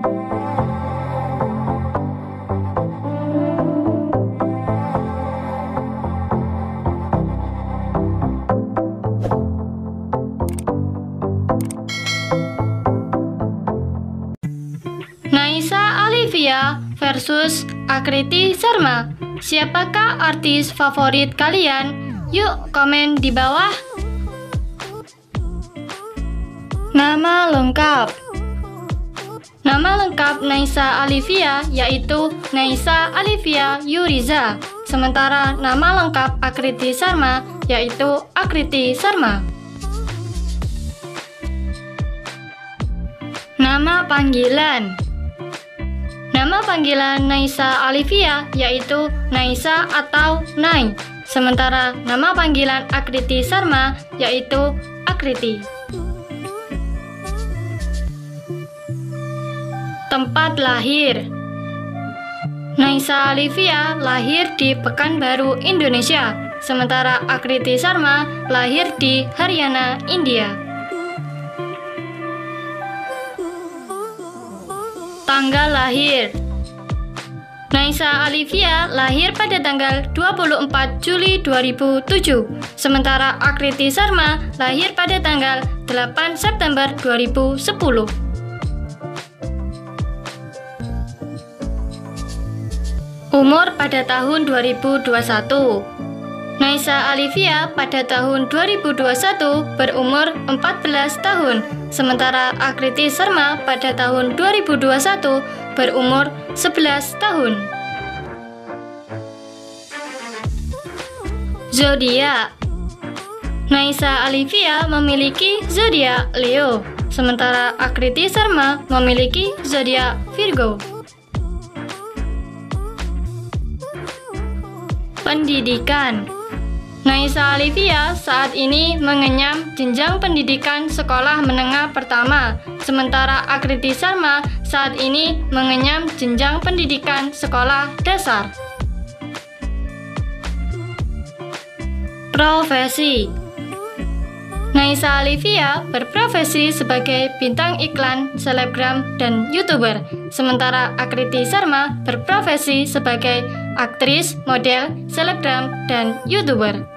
Naisa Alivia versus Akriti Sharma. Siapakah artis favorit kalian? Yuk komen di bawah. Nama lengkap. Nama lengkap Naisa Alivia yaitu Naisa Alivia Yuriza. Sementara nama lengkap Akriti Sharma yaitu Akriti Sharma. Nama panggilan. Nama panggilan Naisa Alivia yaitu Naisa atau Nai. Sementara nama panggilan Akriti Sharma yaitu Akriti. Tempat lahir. Naisa Alivia lahir di Pekanbaru, Indonesia. Sementara Akriti Sharma lahir di Haryana, India. Tanggal lahir. Naisa Alivia lahir pada tanggal 24 Juli 2007. Sementara Akriti Sharma lahir pada tanggal 8 September 2010. Umur pada tahun 2021. Naisa Alivia pada tahun 2021 berumur 14 tahun, sementara Akriti Sharma pada tahun 2021 berumur 11 tahun. Zodiak. Naisa Alivia memiliki zodiak Leo, sementara Akriti Sharma memiliki zodiak Virgo. Pendidikan. Naisa Alivia saat ini mengenyam jenjang pendidikan sekolah menengah pertama, sementara Akriti Sharma saat ini mengenyam jenjang pendidikan sekolah dasar. Profesi. Naisa Alivia berprofesi sebagai bintang iklan, selebgram, dan YouTuber, sementara Akriti Sharma berprofesi sebagai aktris, model, selebgram, dan YouTuber.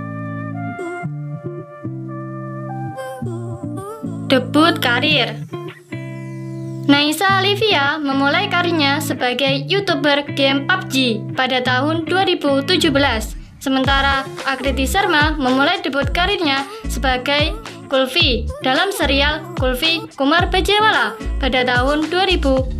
Debut karir. Naisa Alivia memulai karirnya sebagai YouTuber game PUBG pada tahun 2017, sementara Akriti Sharma memulai debut karirnya sebagai Kulfi dalam serial Kulfi Kumar Bajewala pada tahun 2018.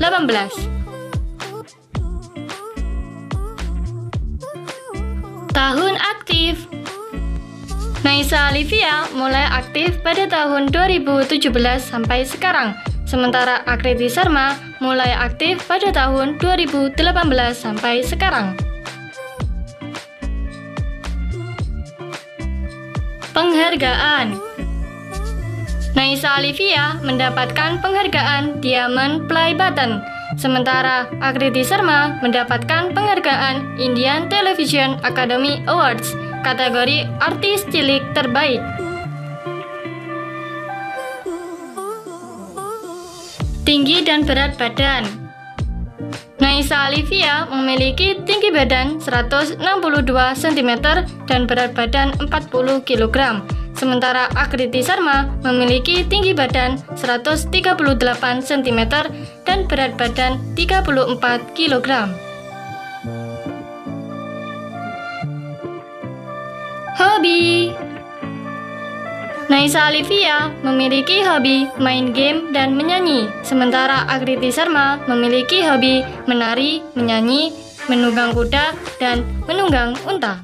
Tahun aktif. Naisa Alivia mulai aktif pada tahun 2017 sampai sekarang, sementara Akriti Sharma mulai aktif pada tahun 2018 sampai sekarang. Penghargaan. Naisa Alivia mendapatkan penghargaan Diamond Play Button, sementara Akriti Sharma mendapatkan penghargaan Indian Television Academy Awards kategori artis cilik terbaik. Tinggi dan berat badan. Naisa Alivia memiliki tinggi badan 162 cm dan berat badan 40 kg, sementara Akriti Sharma memiliki tinggi badan 138 cm dan berat badan 34 kg. Hobi. Naisa Alivia memiliki hobi main game dan menyanyi, sementara Akriti Sharma memiliki hobi menari, menyanyi, menunggang kuda, dan menunggang unta.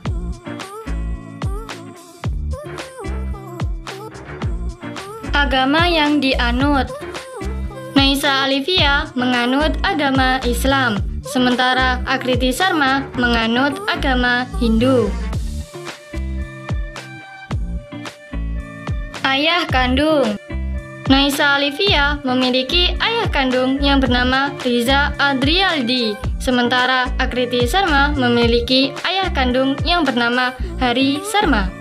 Agama yang dianut. Naisa Alivia menganut agama Islam, sementara Akriti Sharma menganut agama Hindu. Ayah kandung. Naisa Alivia memiliki ayah kandung yang bernama Riza Adrialdi, sementara Akriti Sharma memiliki ayah kandung yang bernama Hari Sharma.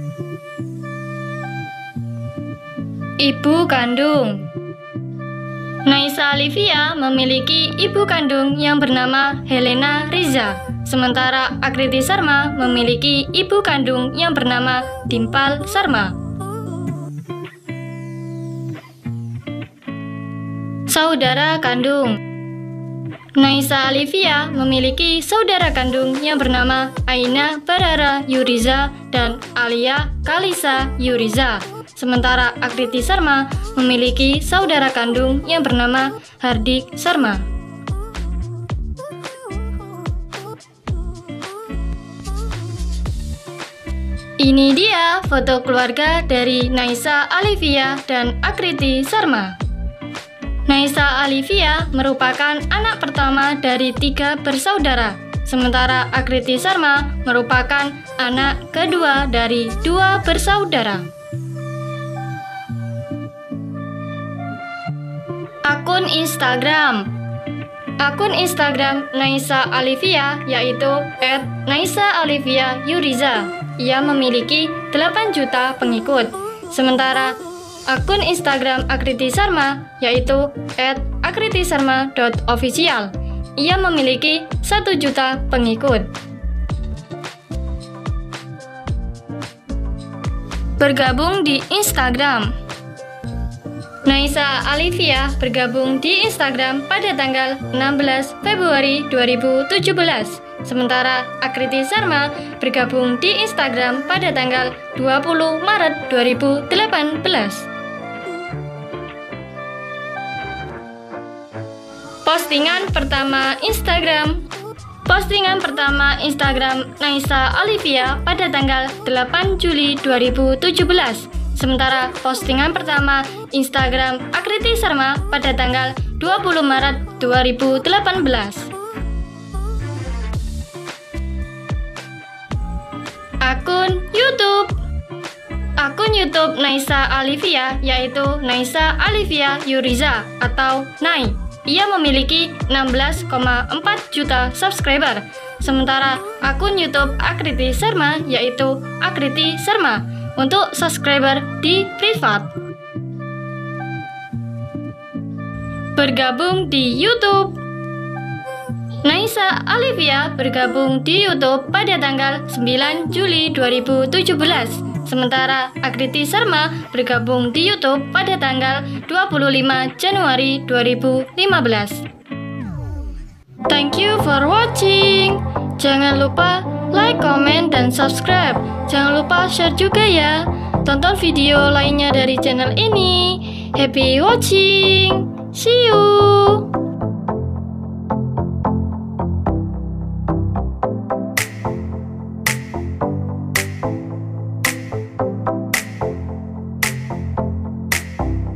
Ibu kandung. Naisa Alivia memiliki ibu kandung yang bernama Helena Riza, sementara Akriti Sharma memiliki ibu kandung yang bernama Dimpal Sharma. Saudara kandung. Naisa Alivia memiliki saudara kandung yang bernama Aina Barara Yuriza dan Alia Kalisa Yuriza. Sementara Akriti Sharma memiliki saudara kandung yang bernama Hardik Sharma. Ini dia foto keluarga dari Naisa Alivia dan Akriti Sharma. Naisa Alivia merupakan anak pertama dari 3 bersaudara, sementara Akriti Sharma merupakan anak kedua dari 2 bersaudara. Akun Instagram. Akun Instagram Naisa Alivia yaitu @naisaalivia_yuriza. Ia memiliki 8 juta pengikut. Sementara akun Instagram Akriti Sharma yaitu @akritisharma.official. Ia memiliki 1 juta pengikut. Bergabung di Instagram. Naisa Alivia bergabung di Instagram pada tanggal 16 Februari 2017. Sementara Akriti Sharma bergabung di Instagram pada tanggal 20 Maret 2018. Postingan pertama Instagram. Postingan pertama Instagram Naisa Alivia pada tanggal 8 Juli 2017. Sementara postingan pertama Instagram Akriti Sharma pada tanggal 20 Maret 2018. Akun YouTube. Akun YouTube Naisa Alivia yaitu Naisa Alivia Yuriza atau Nai. Ia memiliki 16,4 juta subscriber. Sementara akun YouTube Akriti Sharma yaitu Akriti Sharma untuk subscriber di privat. Bergabung di YouTube. Naisa Alivia bergabung di YouTube pada tanggal 9 Juli 2017. Sementara Akriti Sharma bergabung di YouTube pada tanggal 25 Januari 2015. Thank you for watching. Jangan lupa like, comment, dan subscribe. Jangan lupa share juga ya. Tonton video lainnya dari channel ini. Happy watching. See you.